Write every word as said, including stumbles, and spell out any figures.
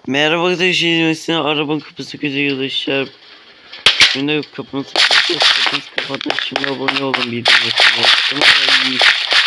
Merhaba arkadaşlar, arabanın kapısı kötü arkadaşlar. Şimdi kapımızı kapatın, kapatın. Şimdi abone olun, bildirim açın.